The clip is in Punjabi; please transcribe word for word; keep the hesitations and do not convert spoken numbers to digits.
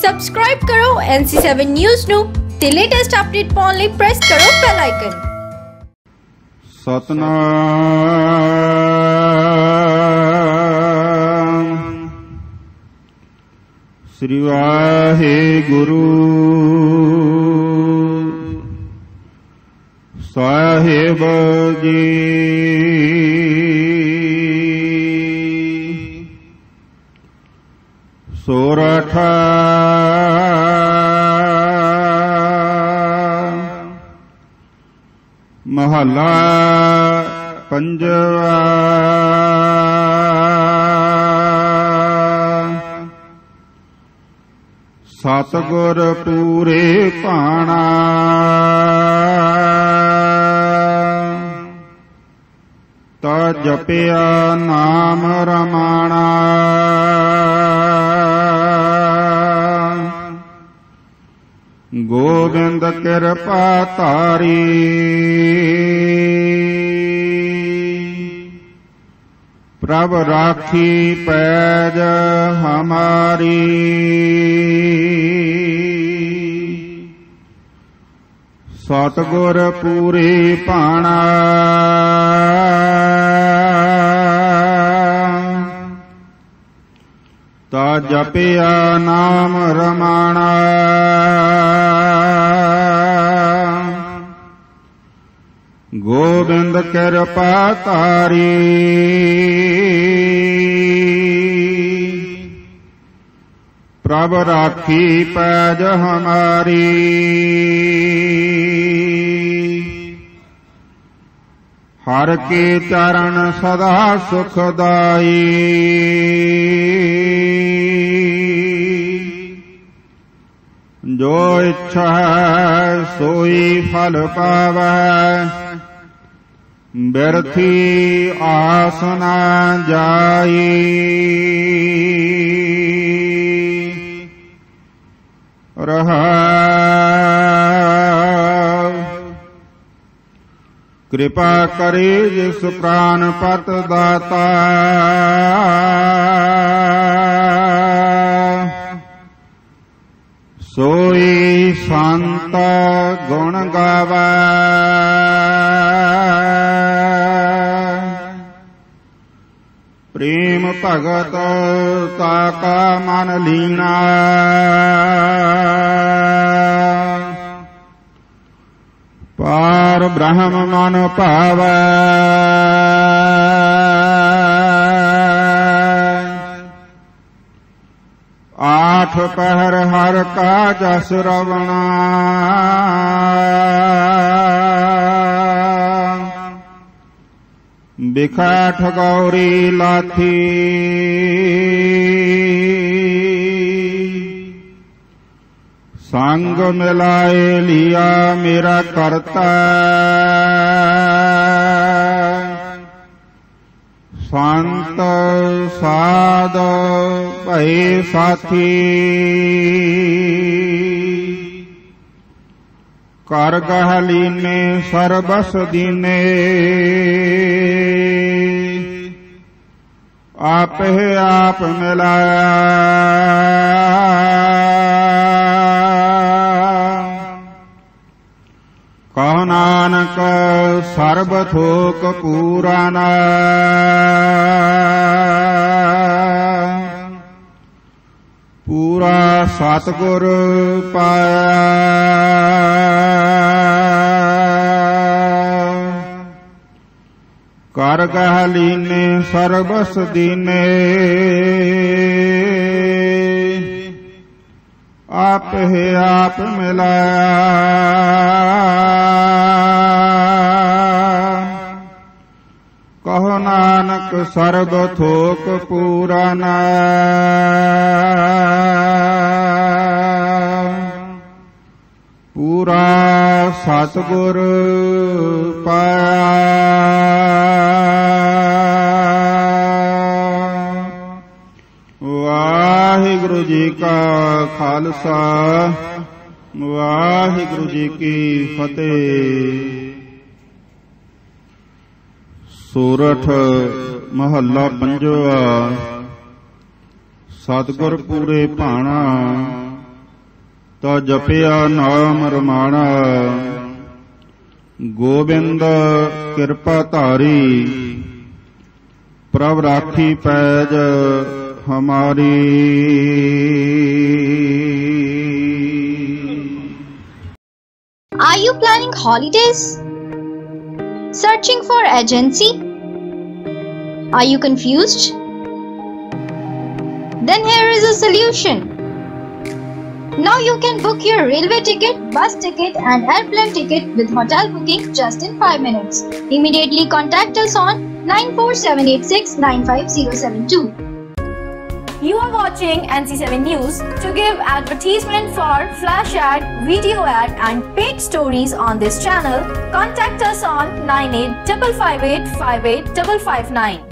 ਸਬਸਕ੍ਰਾਈਬ ਕਰੋ ਐਨ ਸੀ ਸੈਵਨ ਨਿਊਜ਼ ਨੂੰ ਤੇ ਲੇਟੈਸਟ ਅਪਡੇਟ ਪਾਉਣ ਲਈ ਪ੍ਰੈਸ ਕਰੋ ਬੈਲ ਆਈਕਨ। ਸਤਨਾਮ ਸ੍ਰੀ ਵਾਹਿਗੁਰੂ ਸਾਹਿਬ ਜੀ। ਸੋਰਠ ਮਹੱਲਾ ਪੰਜਵਾ। ਸਤਿਗੁਰ ਪੂਰੇ ਭਾਣਾ ਤਾ ਜਪਿਆ ਨਾਮ ਰਮਾਣਾ। ਗੋਬਿੰਦ ਕਿਰਪਾ ਧਾਰੀ ਪ੍ਰਭ ਰਾਖੀ ਪੈਜ ਹਮਾਰੀ। ਸਤਿਗੁਰ ਪੂਰੇ ਭਾਣਾ ਤਾ ਜਪਿਆ ਨਾਮ ਰਮਾਣਾ। ਗੋਬਿੰਦ ਕਿਰਪਾ ਧਾਰੀ ਪ੍ਰਭ ਰਾਖੀ ਪੈਜ ਹਮਾਰੀ। ਹਰ ਕੇ ਚਰਨ ਸਦਾ ਸੁਖਦਾਈ ਜੋ ਇੱਛਾ ਸੋਈ ਫਲ ਪਾਵੈ। ਬਿਰਥੀ ਆਸ ਨਾ ਜਾਈ ਰਹਾਉ। ਕਿਰਪਾ ਕਰੇ ਜਿਸ ਪ੍ਰਾਨ ਪਤ ਦਾਤਾ ਸੋਈ ਸੰਤ ਗੁਣ ਗਾਵੈ। ਪ੍ਰੇਮ ਭਗਤ ਤਾਕਾ ਮਨ ਲੀਣਾ ਪਾਰ ਬ੍ਰਹਮ ਮਨ ਭਾਵੈ। ਆਠ ਪਹਿਰ ਹਰ ਕਾ ਜਸ ਰਵਣਾ ਬਿਖਾਠ ਗੌਰੀ ਲਾਥੀ। ਸੰਗ ਮਿਲਾਏ ਲਿਆ ਮੇਰਾ ਕਰਤਾ ਸੰਤ ਸਾਧ ਭਏ ਸਾਥੀ। ਕਰ ਗਹ ਲੀਨੇ ਸਰਬਸ ਦੀਨੇ ਆਪੇ ਆਪ ਮਿਲਾਇਆ। ਕਹੁ ਨਾਨਕ ਸਰਬ ਥੋਕ ਪੂਰਾਨਾ ਪੂਰਾ ਸਤਿਗੁਰ ਪਾਇਆ। ਕਰ ਗਹ ਲੀਨੇ ਸਰਬਸ ਦੀਨੇ ਆਪੇ ਆਪ ਮਿਲਾਇਆ। ਕਹੁ ਨਾਨਕ ਸਰਬ ਥੋਕ ਪੂਰਾਨਾ ਪੂਰਾ ਸਤਿਗੁਰ ਪਾਇਆ। ਵਾਹਿਗੁਰੂ ਜੀ ਕਾ ਖਾਲਸਾ ਵਾਹਿਗੁਰੂ ਜੀ ਕੀ ਫਤਿਹ। ਸੋਰਠ ਮਹੱਲਾ ਪੰਜਵਾ। ਸਤਿਗੁਰ ਪੂਰੇ ਭਾਣਾ ਤਾ ਜਪਿਆ ਨਾਮ ਰਮਾਣਾ। ਗੋਬਿੰਦ ਕਿਰਪਾ ਧਾਰੀ ਪ੍ਰਭ ਰਾਖੀ ਪੈਜ हमारी। Are you planning holidays? Searching for agency? Are you confused? Then here is a solution. Now you can book your railway ticket, bus ticket and airplane ticket with hotel booking just in five minutes. Immediately contact us on nine four seven eight six nine five zero seven two. You are watching N C seven News. To give advertisement for flash ad, video ad and paid stories on this channel, contact us on nine eight five five eight five eight five five nine.